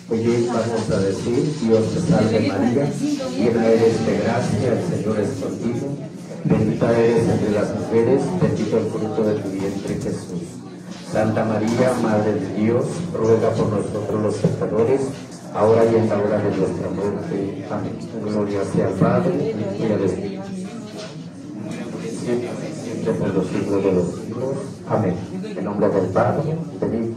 Oye, vamos a decir: Dios te salve María, llena eres de gracia, el Señor es contigo, bendita eres entre las mujeres, bendito el fruto de tu vientre Jesús. Santa María, Madre de Dios, ruega por nosotros los pecadores, ahora y en la hora de nuestra muerte. Amén. Gloria sea al Padre, y al Espíritu, siempre por los siglos de los siglos. Amén. En nombre del Padre, del Hijo